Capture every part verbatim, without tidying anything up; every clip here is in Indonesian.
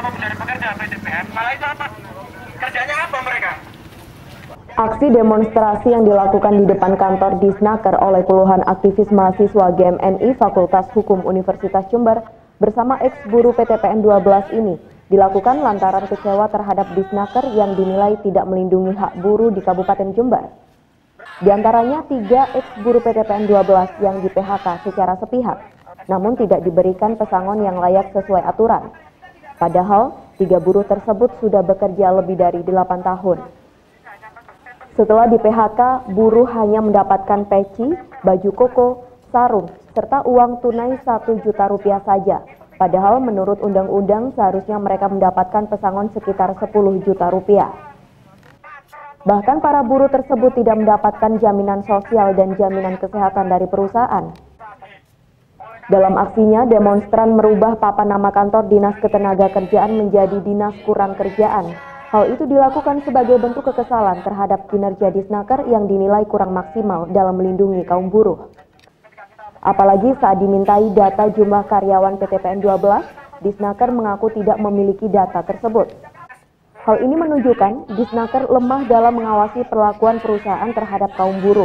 Kelompok Pencari Pekerja P T P N, malah itu apa? Kerjanya apa mereka? Aksi demonstrasi yang dilakukan di depan kantor Disnaker oleh puluhan aktivis mahasiswa G M N I Fakultas Hukum Universitas Jember bersama ex-buruh P T P N dua belas ini dilakukan lantaran kecewa terhadap Disnaker yang dinilai tidak melindungi hak buruh di Kabupaten Jember. Di antaranya tiga ex-buruh P T P N dua belas yang di P H K secara sepihak, namun tidak diberikan pesangon yang layak sesuai aturan. Padahal, tiga buruh tersebut sudah bekerja lebih dari delapan tahun. Setelah di P H K, buruh hanya mendapatkan peci, baju koko, sarung, serta uang tunai satu juta rupiah saja. Padahal menurut undang-undang seharusnya mereka mendapatkan pesangon sekitar sepuluh juta rupiah. Bahkan para buruh tersebut tidak mendapatkan jaminan sosial dan jaminan kesehatan dari perusahaan. Dalam aksinya, demonstran merubah papan nama kantor Dinas Ketenagakerjaan menjadi Dinas Kurang Kerjaan. Hal itu dilakukan sebagai bentuk kekesalan terhadap kinerja Disnaker yang dinilai kurang maksimal dalam melindungi kaum buruh. Apalagi saat dimintai data jumlah karyawan P T P N dua belas, Disnaker mengaku tidak memiliki data tersebut. Hal ini menunjukkan Disnaker lemah dalam mengawasi perlakuan perusahaan terhadap kaum buruh.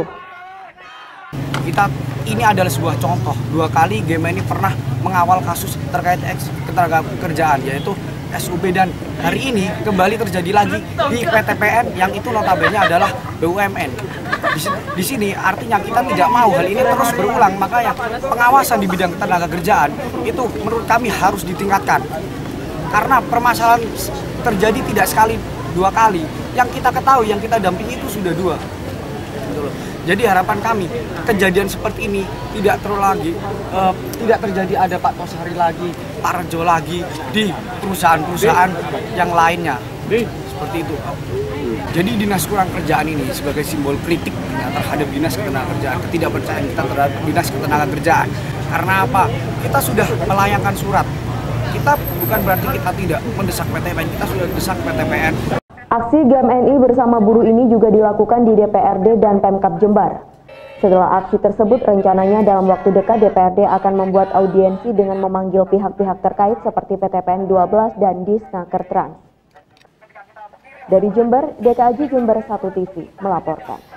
Kita ini adalah sebuah contoh, dua kali G M N I pernah mengawal kasus terkait eks ketenagakerjaan, yaitu S U B, dan hari ini kembali terjadi lagi di P T P N yang itu notabene adalah B U M N. Di, di sini artinya kita tidak mau hal ini terus berulang, makanya pengawasan di bidang ketenagakerjaan itu menurut kami harus ditingkatkan. Karena permasalahan terjadi tidak sekali, dua kali. Yang kita ketahui, yang kita dampingi itu sudah dua. Jadi harapan kami, kejadian seperti ini tidak terulang lagi, uh, tidak terjadi ada Pak Tosari lagi, Pak Rejo lagi di perusahaan-perusahaan yang lainnya. Seperti itu. Jadi Dinas Kurang Kerjaan ini sebagai simbol kritik ya, terhadap Dinas Ketenagakerjaan, ketidakpercayaan kita terhadap Dinas Ketenagakerjaan. Karena apa? Kita sudah melayangkan surat. Kita bukan berarti kita tidak mendesak P T P N, kita sudah desak P T P N. Aksi G M N I bersama buruh ini juga dilakukan di D P R D dan Pemkab Jember. Setelah aksi tersebut, rencananya dalam waktu dekat D P R D akan membuat audiensi dengan memanggil pihak-pihak terkait seperti P T P N dua belas dan Disnaker Trans. Dari Jember, D K A J Jember satu T V melaporkan.